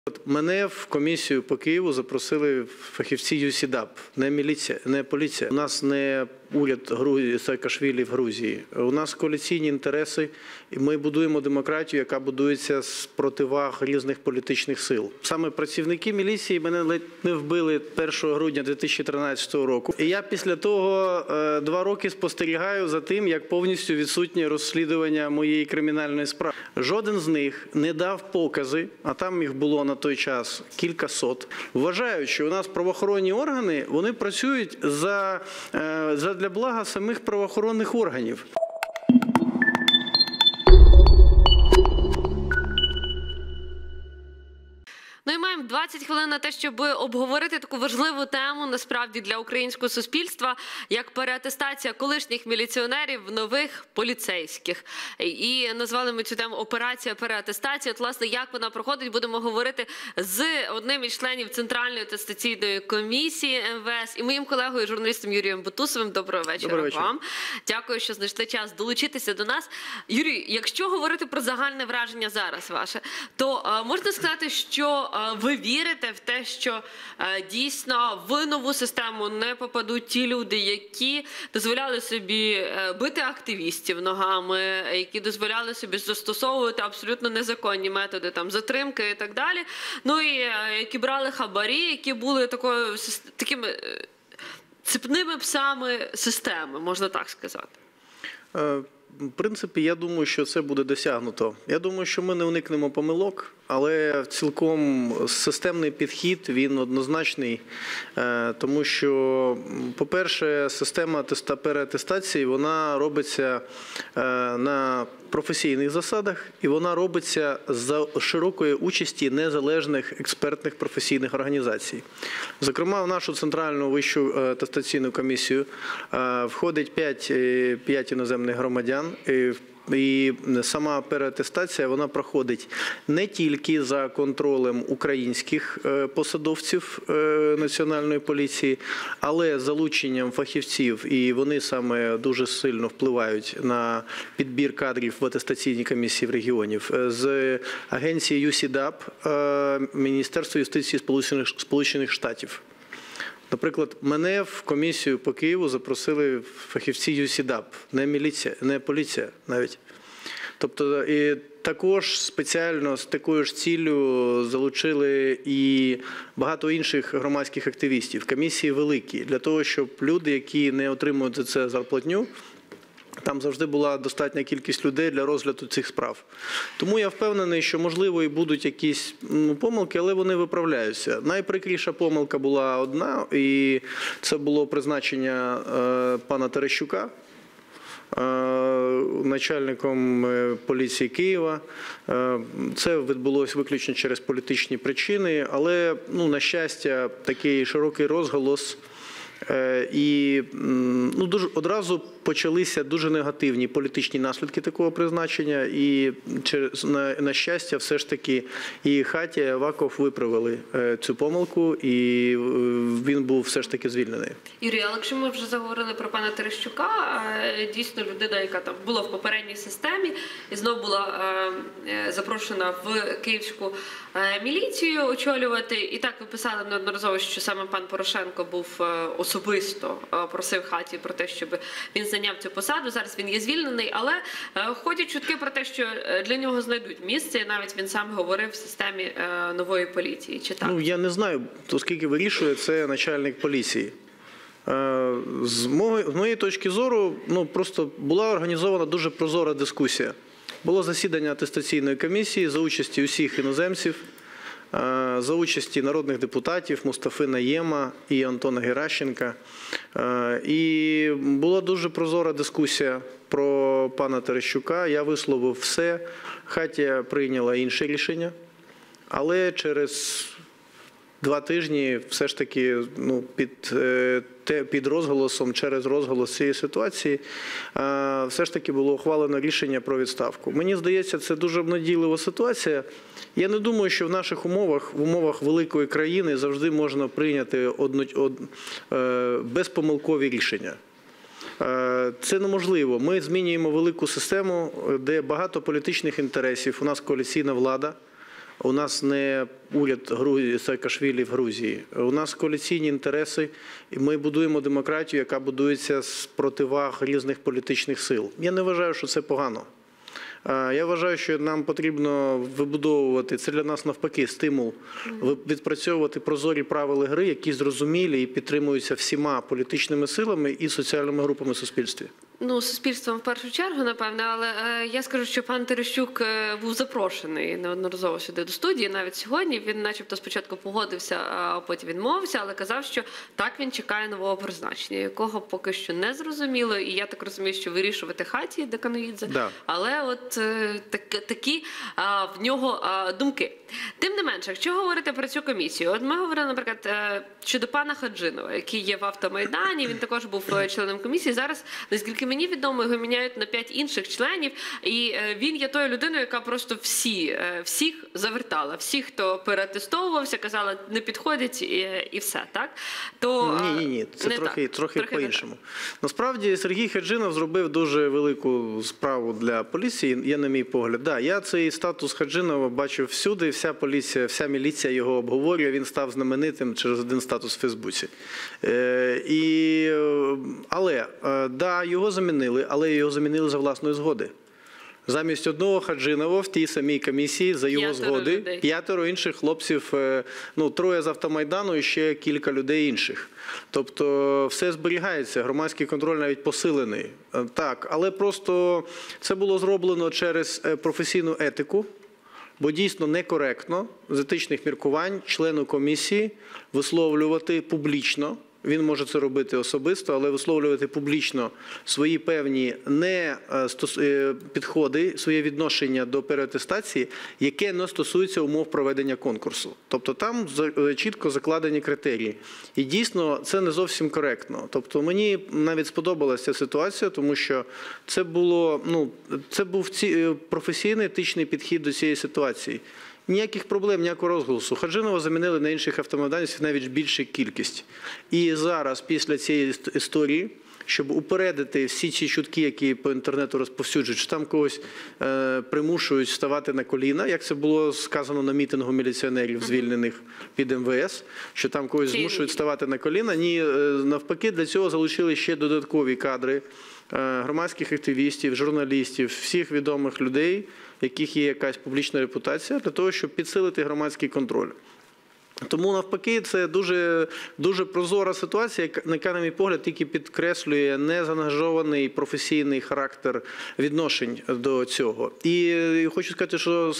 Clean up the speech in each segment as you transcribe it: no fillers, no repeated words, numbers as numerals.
Мене в комісію по Києву запросили фахівці ЮСІДАП, не міліція, не поліція. У нас не уряд Грузії, Саакашвілі в Грузії. У нас коаліційні інтереси, і ми будуємо демократію, яка будується з противаг різних політичних сил. Саме працівники міліції мене ледь не вбили 1 грудня 2013 року. І я після того 2 роки спостерігаю за тим, як повністю відсутнє розслідування моєї кримінальної справи. Жоден з них не дав покази, а там їх було на той час кількасот. Вважають, що у нас правоохоронні органи, вони працюють для блага самих правоохоронних органів. Ну і маємо 20 хвилин на те, щоб обговорити таку важливу тему, насправді, для українського суспільства, як переатестація колишніх міліціонерів в нових поліцейських. І назвали ми цю тему «Операція переатестація». От, власне, як вона проходить, будемо говорити з одним із членів Центральної атестаційної комісії МВС і моїм колегою, журналістом Юрієм Бутусовим. Доброго вечора вам. Дякую, що знайшли час долучитися до нас. Юрій, якщо говорити про загальне враження зараз ваше, то можна сказати, що ви вірите в те, що дійсно в нову систему не попадуть ті люди, які дозволяли собі бити активістів ногами, які дозволяли собі застосовувати абсолютно незаконні методи там затримки і так далі. Ну і які брали хабарі, які були такими цепними псами системи, можна так сказати. В принципі, я думаю, що це буде досягнуто. Я думаю, що ми не уникнемо помилок, але цілком системний підхід, він однозначний, тому що, по-перше, система переатестації, вона робиться на професійних засадах, і вона робиться за широкої участі незалежних експертних професійних організацій. Зокрема, в нашу Центральну вищу атестаційну комісію входить 5 іноземних громадян, і сама переатестація, вона проходить не тільки за контролем українських посадовців Національної поліції, але з залученням фахівців, і вони саме дуже сильно впливають на підбір кадрів в атестаційній комісії в регіонів, з агенції ЮСІДАП, Міністерства юстиції Сполучених Штатів. Наприклад, мене в комісію по Києву запросили фахівці ЮСІДАП, не міліція, не поліція навіть. Тобто, і також спеціально з такою ж ціллю залучили і багато інших громадських активістів. Комісії великі, для того, щоб люди, які не отримують за це зарплатню, там завжди була достатня кількість людей для розгляду цих справ. Тому я впевнений, що, можливо, і будуть якісь помилки, але вони виправляються. Найприкріша помилка була одна, і це було призначення пана Терещука начальником поліції Києва. Це відбулося виключно через політичні причини, але, на щастя, такий широкий розголос. І одразу почалися дуже негативні політичні наслідки такого призначення, і на щастя все ж таки і Хатія, і Аваков виправили цю помилку, і він був все ж таки звільнений. Юрій, але якщо ми вже заговорили про пана Терещука, дійсно людина, яка там була в попередній системі і знов була запрошена в київську міліцію очолювати, і так ви писали неодноразово, що саме пан Порошенко був особисто просив Хаті про те, щоб він зайняв цю посаду. Зараз він є звільнений, але ходять чутки про те, що для нього знайдуть місце, і навіть він сам говорив в системі нової поліції. Чи так? Я не знаю, оскільки вирішує це начальник поліції. З моєї точки зору, просто була організована дуже прозора дискусія. Було засідання атестаційної комісії за участі усіх іноземців, за участі народних депутатів Мустафи Найєма і Антона Геращенка. І була дуже прозора дискусія про пана Терещука. Я висловив все. Хатія прийняла інше рішення, але через 2 тижні все ж таки під розголосом, через розголос цієї ситуації, все ж таки було ухвалено рішення про відставку. Мені здається, це дуже обнадійлива ситуація. Я не думаю, що в наших умовах, в умовах великої країни завжди можна прийняти безпомилкові рішення. Це неможливо. Ми змінюємо велику систему, де багато політичних інтересів, у нас коаліційна влада. У нас не уряд Саакашвілі в Грузії. У нас коаліційні інтереси, і ми будуємо демократію, яка будується з противаг різних політичних сил. Я не вважаю, що це погано. Я вважаю, що нам потрібно вибудовувати, це для нас навпаки стимул, відпрацьовувати прозорі правила гри, які зрозумілі і підтримуються всіма політичними силами і соціальними групами в суспільстві. Ну, суспільством в першу чергу, напевне, але я скажу, що пан Терещук був запрошений неодноразово сюди до студії, навіть сьогодні. Він начебто спочатку погодився, а потім відмовився, але казав, що так, він чекає нового призначення, якого поки що не зрозуміло. І я так розумію, що вирішувати хаті Деканоїдзе. Да. Але от такі в нього думки. Тим не менше, якщо говорити про цю комісію, от ми говорили, наприклад, щодо пана Хаджинова, який є в Автомайдані, він також був членом комісії. Зараз, наскільки мені відомо, його міняють на 5 інших членів, і він є тою людиною, яка просто всіх завертала. Всі, хто переатестовувався, казали, не підходять і все, так? То, Ні, це трохи по-іншому. Насправді, Сергій Хаджинов зробив дуже велику справу для поліції, я на мій погляд. Да, я цей статус Хаджинова бачив всюди, вся поліція, вся міліція його обговорює, він став знаменитим через один статус в Фейсбуці. Але, да, його замінили, але його замінили за власної згоди. Замість одного Хаджинова в тій самій комісії за його згоди 5 інших хлопців, 3 з Автомайдану і ще кілька людей інших. Тобто все зберігається, громадський контроль навіть посилений. Так, але просто це було зроблено через професійну етику, бо дійсно некоректно з етичних міркувань члену комісії висловлювати публічно, він може це робити особисто, але висловлювати публічно свої певні підходи, своє відношення до переатестації, яке не стосується умов проведення конкурсу. Тобто там чітко закладені критерії. І дійсно це не зовсім коректно. Тобто мені навіть сподобалася ця ситуація, тому що це був професійний етичний підхід до цієї ситуації. Ніяких проблем, ніякого розголосу. Хаджинова замінили на інших автомайданців навіть більшу кількість. І зараз, після цієї історії, щоб упередити всі ці чутки, які по інтернету розповсюджують, що там когось примушують ставати на коліна, як це було сказано на мітингу міліціонерів, звільнених під МВС, що там когось змушують ставати на коліна. Ні, навпаки, для цього залучили ще додаткові кадри громадських активістів, журналістів, всіх відомих людей, яких є якась публічна репутація, для того, щоб підсилити громадський контроль. Тому, навпаки, це дуже прозора ситуація, яка, на мій погляд, тільки підкреслює незаангажований професійний характер відношень до цього. І хочу сказати, що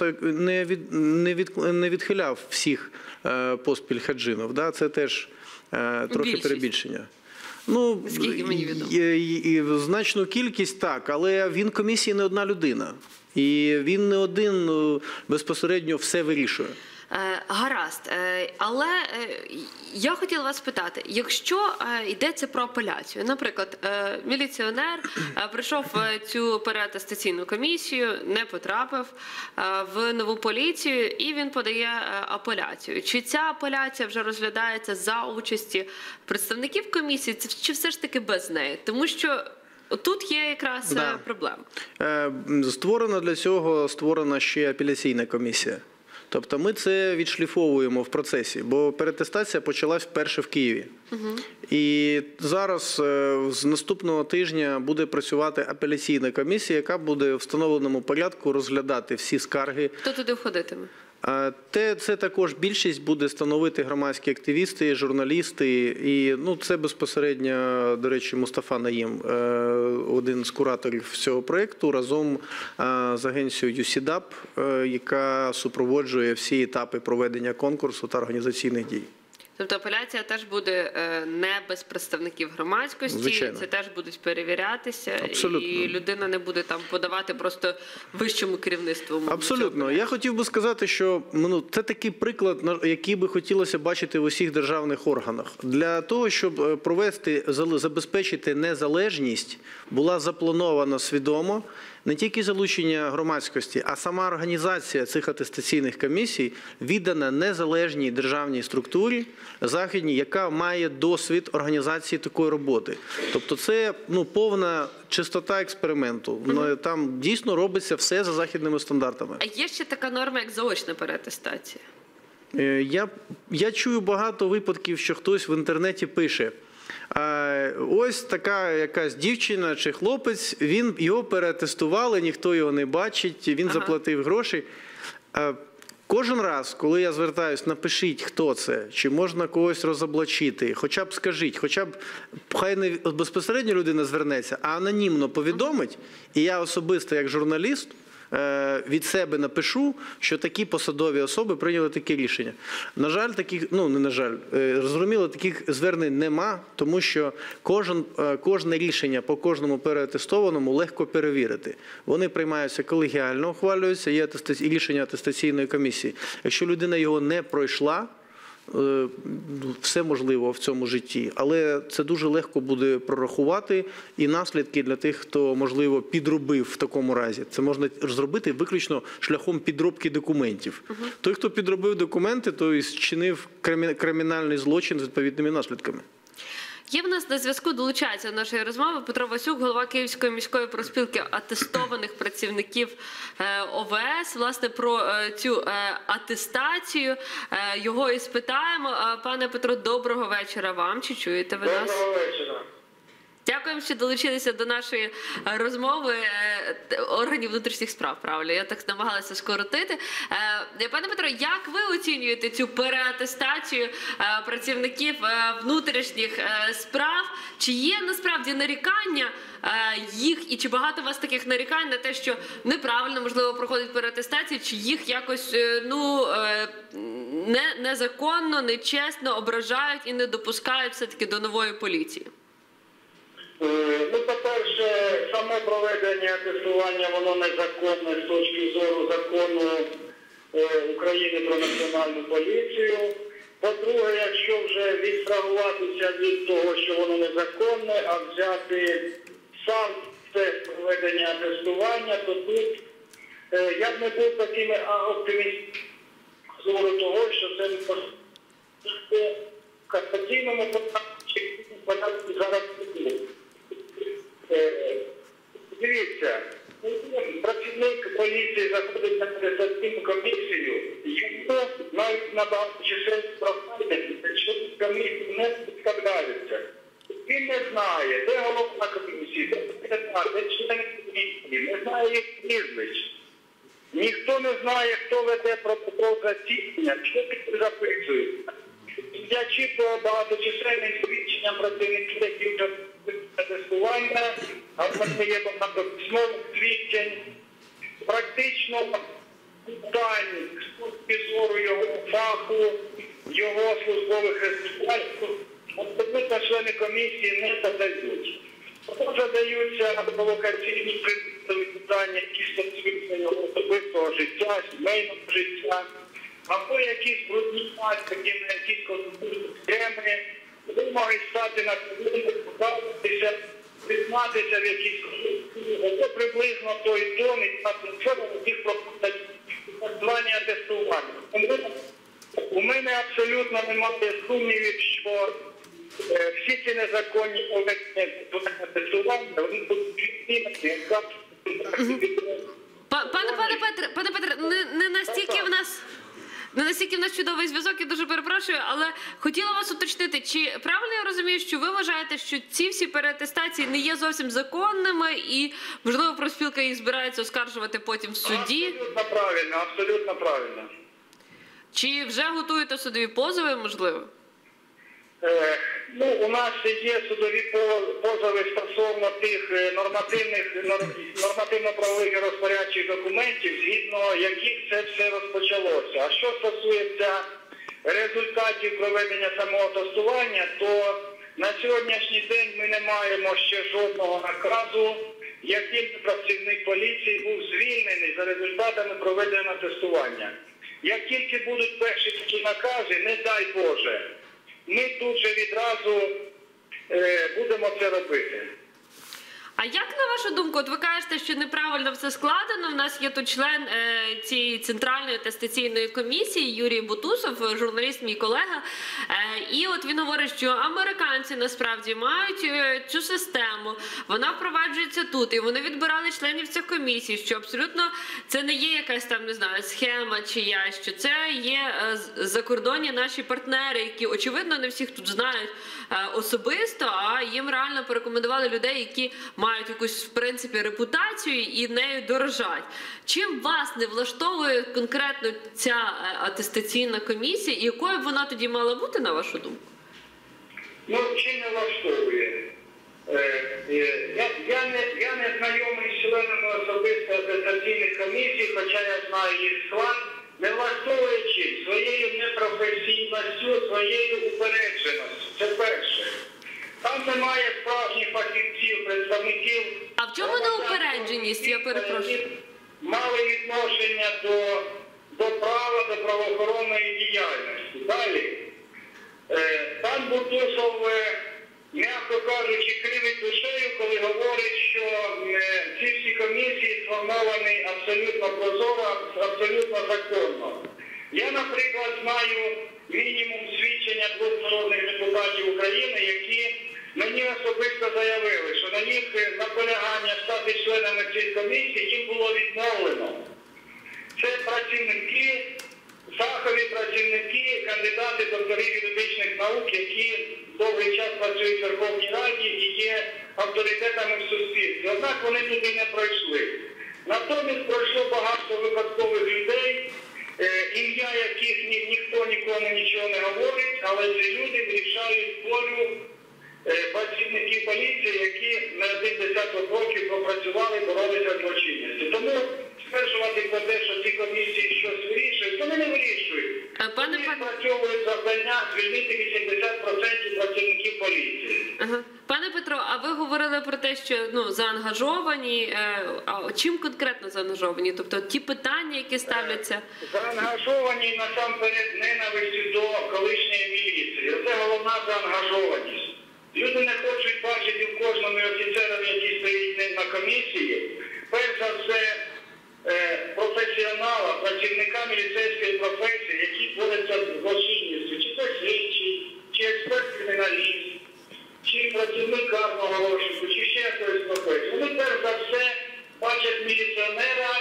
не відхиляв всіх поспіль Хаджинов. Да? Це теж трохи перебільшення. Скільки мені відомо? Значну кількість так, але він комісії не одна людина. І він не один безпосередньо все вирішує. Гаразд. Але я хотіла вас питати, якщо йдеться про апеляцію, наприклад, міліціонер прийшов в цю переатестаційну комісію, не потрапив в нову поліцію і він подає апеляцію. Чи ця апеляція вже розглядається за участі представників комісії, чи все ж таки без неї? Тому що тут є якраз проблема. Для цього створена ще апеляційна комісія. Тобто ми це відшліфовуємо в процесі, бо переатестація почалась вперше в Києві. І зараз з наступного тижня буде працювати апеляційна комісія, яка буде в встановленому порядку розглядати всі скарги. Хто туди входитиме? Це також більшість буде становити громадські активісти, журналісти. І це безпосередньо, до речі, Мустафа Наєм, один з кураторів цього проєкту, разом з агенцією UCDAP, яка супроводжує всі етапи проведення конкурсу та організаційних дій. Тобто апеляція теж буде не без представників громадськості, Звичайно. Це теж будуть перевірятися, Абсолютно. І людина не буде там подавати просто вищому керівництву. Абсолютно. Я хотів би сказати, що це такий приклад, який би хотілося бачити в усіх державних органах. Для того, щоб забезпечити незалежність, була запланована свідомо не тільки залучення громадськості, а сама організація цих атестаційних комісій віддана незалежній державній структурі західній, яка має досвід організації такої роботи. Тобто це повна чистота експерименту. Там дійсно робиться все за західними стандартами. А є ще така норма, як заочна переатестація? Я чую багато випадків, що хтось в інтернеті пише: ось така якась дівчина чи хлопець, його переатестували, ніхто його не бачить, він заплатив гроші. Кожен раз, коли я звертаюсь, напишіть, хто це, чи можна когось розоблачити, хоча б скажіть, хай не безпосередньо людина звернеться, а анонімно повідомить, і я особисто, як журналіст, від себе напишу, що такі посадові особи прийняли таке рішення. На жаль, зрозуміло, таких звернень нема, тому що кожне рішення по кожному переатестованому легко перевірити. Вони приймаються колегіально, ухвалюються, є і рішення атестаційної комісії. Якщо людина його не пройшла, все можливо в цьому житті, але це дуже легко буде прорахувати, і наслідки для тих, хто, можливо, підробив в такому разі. Це можна зробити виключно шляхом підробки документів. Той, хто підробив документи, той зчинив кримінальний злочин з відповідними наслідками. Є в нас на зв'язку, долучається до нашої розмови Петро Васюк, голова Київської міської профспілки атестованих працівників ОВС. Власне, про цю атестацію його і спитаємо. Пане Петро, доброго вечора вам. Чи чуєте ви нас? Доброго вечора. Дякуємо, що долучилися до нашої розмови органів внутрішніх справ, правильно? Я так намагалася скоротити. Пане Петро, як ви оцінюєте цю переатестацію працівників внутрішніх справ? Чи є насправді нарікання їх, і чи багато у вас таких нарікань на те, що неправильно, можливо, проходить переатестацію, чи їх якось незаконно, нечесно ображають і не допускають все-таки до нової поліції? По-перше, саме проведення тестування, воно незаконне з точки зору закону України про національну поліцію. По-друге, якщо вже відстрагуватися від того, що воно незаконне, а взяти сам тест проведення тестування, то тут я б не був таким оптимістом з зору того, що це в касаційному порядку зараз буде. Дивіться, працівник поліції заходить на атестаційну комісію, йому навіть набагато чисельних профайлів, що комісії не представляються. Він не знає, де голова комісії, де секретар, де члени комісії, не знає їх прізвищ. Ніхто не знає, хто веде протокол засідання, що тут записують. Я чітко багаточисельним свідченням працівників, які вже тестування, а в мене є багато письмових свідчень, практично дані з точки зору його фаху, його службових результатів, абсолютно члени комісії не задають. Або задаються провокаційні питання, які стосуються його особистого життя, сімейного життя, або якісь брудні наслідки на якісь конкурсні схеми, вимоги стати на трибуну, показуватися, признатися в якісь конкурсі, або приблизно той тон, і атмосфера яких проходять тестування атестування. У мене абсолютно немає сумнівів, що всі ці незаконні тестування, вони будуть відмінені. Пане Петре, не настільки в нас чудовий зв'язок, я дуже перепрошую, але хотіла вас уточнити, чи правильно я розумію, що ви вважаєте, що ці всі переатестації не є зовсім законними і, можливо, профспілка їх збирається оскаржувати потім в суді? Абсолютно правильно, абсолютно правильно. Чи вже готуєте судові позови, можливо? У нас є судові позови стосовно тих нормативно-правових і розпорядчих документів, згідно яких це все розпочалося. А що стосується результатів проведення самого тестування, то на сьогоднішній день ми не маємо ще жодного наказу, яким працівник поліції був звільнений за результатами проведення тестування. Як тільки будуть перші такі накази, не дай Боже, ми тут же відразу будемо це робити. А як на вашу думку, от ви кажете, що неправильно все складено, в нас є тут член цієї центральної атестаційної комісії Юрій Бутусов, журналіст, мій колега, і от він говорить, що американці насправді мають цю систему, вона впроваджується тут, і вони відбирали членів цих комісій, що абсолютно це не є якась там, не знаю, схема чиясь, що це є закордонні наші партнери, які, очевидно, не всіх тут знають особисто, а їм реально порекомендували людей, які мають якусь, в принципі, репутацію і нею дорожать. Чим вас не влаштовує конкретно ця атестаційна комісія, і якою б вона тоді мала бути, на вашу думку? Ну, чим не влаштовує? Я не знайомий з членами особисто атестаційних комісій, хоча я знаю їх склад, не влаштовуючи своєю непрофесійністю, своєю упередженістю. Це перше. Там немає справжніх фахівців, представників. А в чому неупередженість, я перепрошую? Мали відношення до права, до правоохоронної діяльності. Далі. Пан Бутусов, м'яко кажучи, кривить душею, коли говорить, що ці всі комісії сформовані абсолютно прозоро, абсолютно законно. Я, наприклад, знаю мінімум свідчення двох народних депутатів України, які мені особисто заявили, що на їх наполягання стати членами цих комісій їм було відмовлено. Це працівники, фахові працівники, кандидати, доктори юридичних наук, які довгий час працюють в Верховній Раді і є авторитетами в суспільстві. Однак вони туди не пройшли. Натомість пройшло багато випадкових людей, ім'я яких ніхто нікому нічого не говорить, але ці люди вирішають долю працівників поліції, які на 10 років пропрацювали, боролися з злочинністю. Тому стверджувати про те, що ці комісії щось вирішують, вони не вирішують. Вони спрацьовують завдання звільнити 80% працівників поліції. Ага. Пане Петро, а ви говорили про те, що заангажовані, а чим конкретно заангажовані? Тобто ті питання, які ставляться? Заангажовані насамперед ненавистю до колишньої міліції. Це головна заангажованість. Люди не хочуть бачити в кожному офіцерові, який стоїть на комісії, перш за все, професіонала, працівника міліцейської професії, які борються з злочинністю, чи то слідчий, чи експерт-криміналіст, чи працівник карного розшуку, чи ще якоїсь професії. Вони перш за все бачать міліціонера,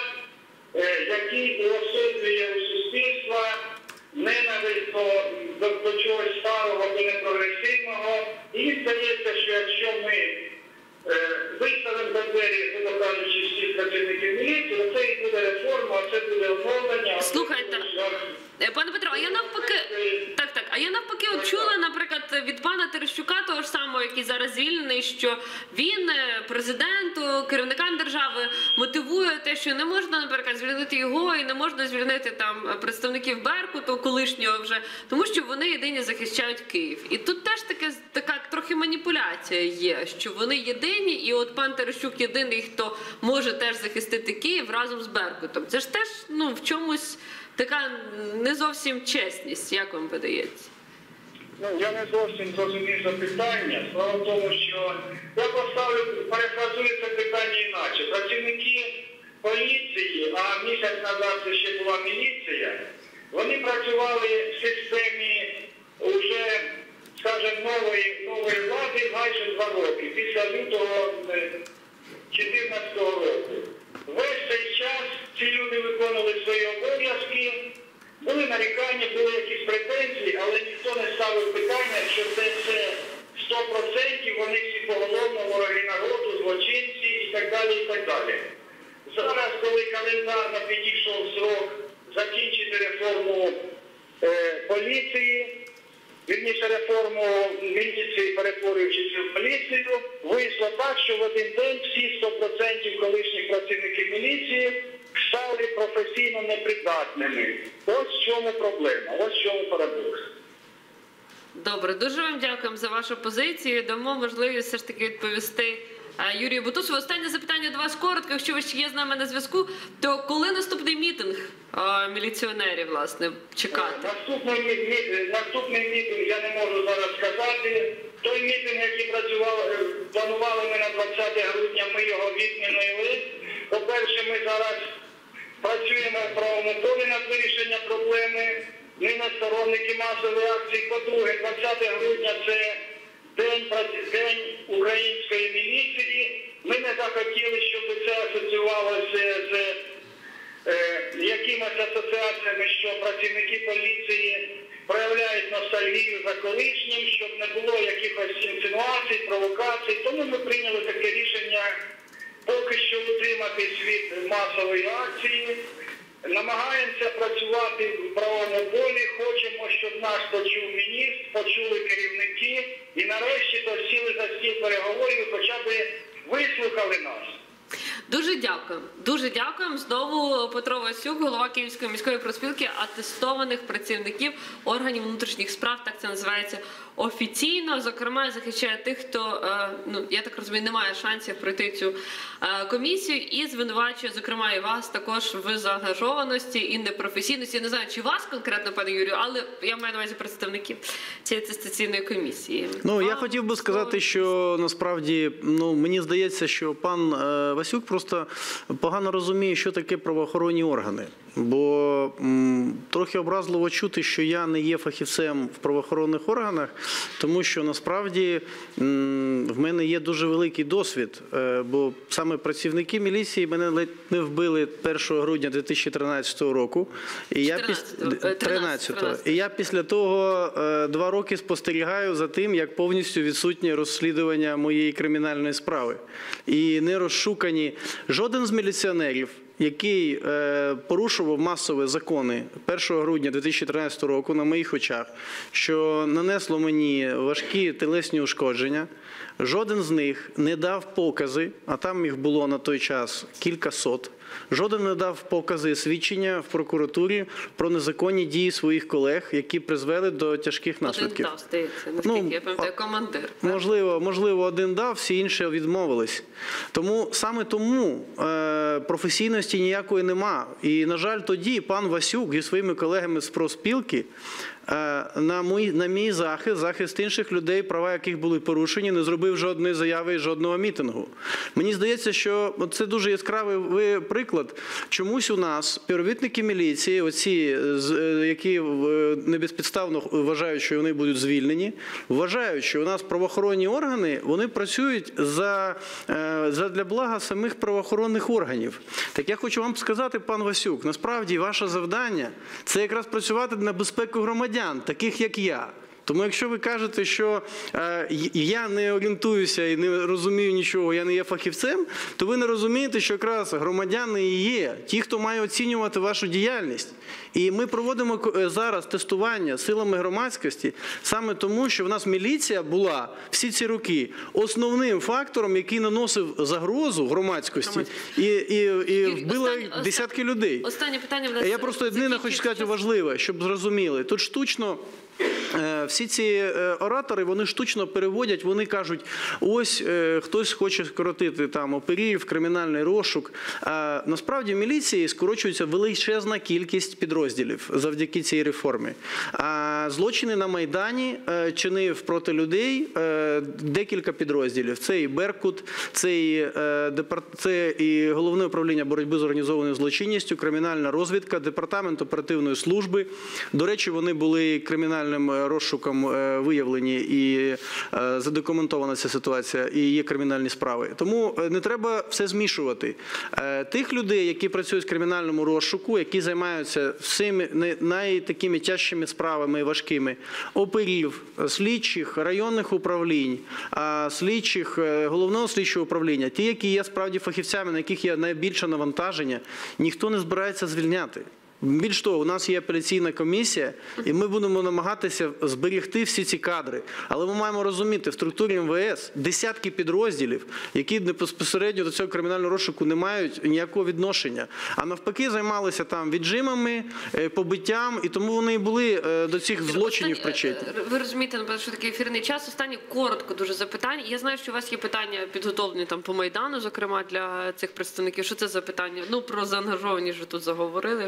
який уособлює у суспільства ненависть до чогось старого, до непрогресивного. І їм здається, що якщо ми виставимо за двері, грубо кажучи, всіх працівників міліції, то це і буде реформа, а це буде оновлення. Слухайте, пане Петро, а я навпаки, а я навпаки от чула, наприклад, від пана Терещука, того ж самого, який зараз звільнений, що він президенту, керівникам держави мотивує те, що не можна, наприклад, звільнити його і не можна звільнити там представників Беркуту, колишнього вже, тому що вони єдині захищають Київ. І тут теж така трохи маніпуляція є, що вони єдині, і от пан Терещук єдиний, хто може теж захистити Київ разом з Беркутом. Це ж теж, в чомусь така не зовсім чесність, як вам видається? Я не зовсім зрозумів запитання. Справа в тому, що я перефразую це питання іначе. Працівники поліції, а місяць назад це ще була міліція, вони працювали в системі вже, скажімо, нової влади майже 2 роки, після лютого 2014 року. Весь цей час ці люди виконували свої обов'язки, були нарікання, були якісь претензії, але ніхто не ставив питання, що це 100%, вони всі поголовно вороги народу, злочинці і так далі, і так далі. Зараз, коли календарно підійшов срок закінчити реформу поліції, вірніше реформу міліції, перетворюючи в поліцію, вийшло так, що в один день всі 100% колишніх працівників міліції стали професійно непридатними. Ось в чому проблема, ось в чому парадокс. Добре, дуже вам дякуємо за вашу позицію. Дамо можливість все ж таки відповісти Юрію Бутусову. Останнє запитання до вас коротко. Якщо ви ще є з нами на зв'язку, то коли наступний мітинг міліціонерів, власне, чекати? Наступний мітинг я не можу зараз сказати. той мітинг, який планували ми на 20 грудня, ми його відмінили. По-перше, ми зараз працюємо в правому полі над вирішенням проблеми. Ми не сторонники масової акції. По-друге, 20 грудня – це День української міліції. Ми не захотіли, щоб це асоціювалося з якимись асоціаціями, що працівники поліції проявляють ностальгію за колишнім, щоб не було якихось інсинуацій, провокацій. Тому ми прийняли таке рішення поки що утриматись від масової акції. Намагаємося працювати в правовому полі, хочемо, щоб нас почув міністр, почули керівники і нарешті то сіли за стіл переговорів і хоча б вислухали нас. Дуже дякую. Дуже дякуємо. Знову Петро Васюк, голова Київської міської профспілки атестованих працівників органів внутрішніх справ, так це називається офіційно. Зокрема, захищає тих, хто, я так розумію, не має шансів пройти цю комісію і звинувачує, зокрема, і вас також в заангажованості і непрофесійності. Я не знаю, чи вас конкретно, пане Юрію, але я маю на увазі представників цієї атестаційної комісії. Я хотів би сказати, що насправді, мені здається, що пан Васюк просто погано розуміє, що таке правоохоронні органи. Бо трохи образливо чути, що я не є фахівцем в правоохоронних органах, тому що насправді в мене є дуже великий досвід, бо саме працівники міліції мене ледь не вбили 1 грудня 2013 року. І я після того 2 роки спостерігаю за тим, як повністю відсутнє розслідування моєї кримінальної справи. І не розшукані жоден з міліціонерів, який порушував масові закони 1 грудня 2013 року на моїх очах, що нанесло мені важкі тілесні ушкодження. Жоден з них не дав покази, а там їх було на той час кількасот. Жоден не дав покази свідчення в прокуратурі про незаконні дії своїх колег, які призвели до тяжких наслідків. Один дав, здається, наскільки я пам'ятаю, командир. Можливо, один дав, всі інші відмовились. Саме тому професійності ніякої нема. І, на жаль, тоді пан Васюк зі своїми колегами з профспілки на мій захист інших людей, права яких були порушені, не зробив жодної заяви і жодного мітингу. Мені здається, що це дуже яскравий приклад. Чомусь у нас співробітники міліції, які не безпідставно вважають, що вони будуть звільнені, вважають, що у нас правоохоронні органи, вони працюють для блага самих правоохоронних органів. Так я хочу вам сказати, пан Васюк, насправді ваше завдання – це якраз працювати на безпеку громадян, таких як я. Тому якщо ви кажете, що я не орієнтуюся і не розумію нічого, я не є фахівцем, то ви не розумієте, що якраз громадяни і є ті, хто має оцінювати вашу діяльність. І ми проводимо зараз тестування силами громадськості саме тому, що в нас міліція була всі ці роки основним фактором, який наносив загрозу громадськості і вбила десятки людей. Останнє питання в нас. Я просто єдине хочу сказати важливе, щоб зрозуміли. Тут штучно всі ці оратори, вони штучно переводять, вони кажуть, ось хтось хоче скоротити там оперів, кримінальний розшук. Насправді в міліції скорочується величезна кількість підрозділів завдяки цій реформі. Злочини на Майдані чинив проти людей декілька підрозділів. Це і Беркут, це і Головне управління боротьби з організованою злочинністю, кримінальна розвідка, Департамент оперативної служби. До речі, вони були кримінальним розшуком виявлені і задокументована ця ситуація, і є кримінальні справи. Тому не треба все змішувати. Тих людей, які працюють в кримінальному розшуку, які займаються всіми найтакими тяжчими справами важкими, оперів, слідчих, районних управлінь, слідчих, головного слідчого управління, ті, які є справді фахівцями, на яких є найбільше навантаження, ніхто не збирається звільняти. Більш того, у нас є апеляційна комісія, і ми будемо намагатися зберегти всі ці кадри. Але ми маємо розуміти, в структурі МВС десятки підрозділів, які безпосередньо до цього кримінального розшуку не мають ніякого відношення. А навпаки, займалися там віджимами, побиттям, і тому вони були до цих злочинів причетні. Ви розумієте, напевно, що такий ефірний час. Останнє коротко дуже запитання. Я знаю, що у вас є питання підготовлені там по Майдану, зокрема, для цих представників. Що це за питання? Про заангажованість вже тут заговорили.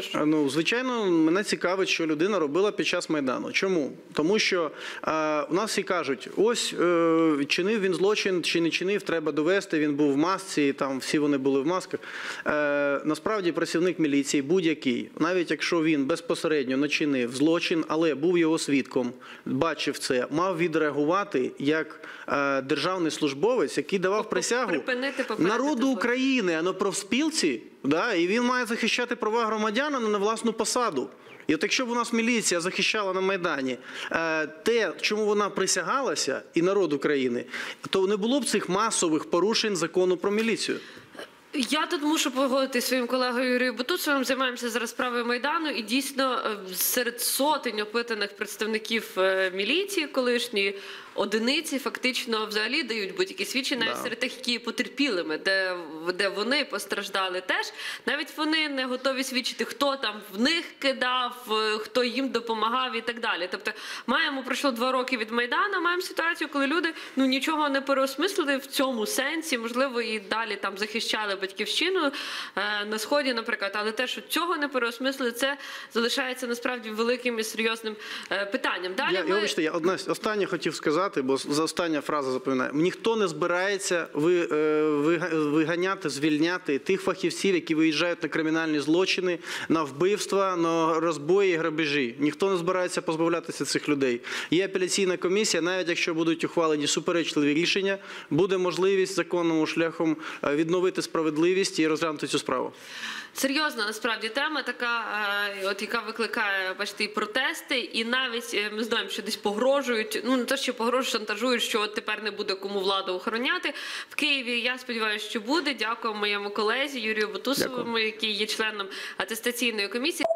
Ну, звичайно, мене цікавить, що людина робила під час Майдану. Чому? Тому що у нас всі кажуть, ось чинив він злочин чи не чинив, треба довести, він був в масці, там всі вони були в масках. Насправді працівник міліції будь-який, навіть якщо він безпосередньо не чинив злочин, але був його свідком, бачив це, мав відреагувати як державний службовець, який давав присягу народу України, а не профспілці, да, і він має захищати права громадян, а не на власну посаду. І от якщо б у нас міліція захищала на Майдані те, чому вона присягалася, і народ України, то не було б цих масових порушень закону про міліцію. Я тут мушу погодитися своїм колегою Юрієм Бутусовим. Займаємося зараз справою Майдану, і дійсно серед сотень опитаних представників міліції колишньої одиниці фактично взагалі дають будь-які свідчення, навіть серед тих, які є потерпілими, де вони постраждали теж. Навіть вони не готові свідчити, хто там в них кидав, хто їм допомагав і так далі. Тобто пройшло 2 роки від Майдану, маємо ситуацію, коли люди нічого не переосмислили в цьому сенсі, можливо, і далі там захищали батьківщину на Сході, наприклад, але те, що цього не переосмислили, це залишається насправді великим і серйозним питанням. Далі я останнє хотів сказати, бо за остання фраза запам'ятаю. Ніхто не збирається виганяти, звільняти тих фахівців, які виїжджають на кримінальні злочини, на вбивства, на розбої і грабежі. Ніхто не збирається позбавлятися цих людей. Є апеляційна комісія, навіть якщо будуть ухвалені суперечливі рішення, буде можливість законним шляхом відновити справедливість і розглянути цю справу. Серйозна насправді тема, така, яка викликає, бачите, і протести, і навіть ми знаємо, що десь погрожують, не те, що погрожують, шантажують, що от тепер не буде кому владу охороняти. В Києві, я сподіваюся, що буде. Дякую моєму колезі Юрію Бутусовому, який є членом атестаційної комісії.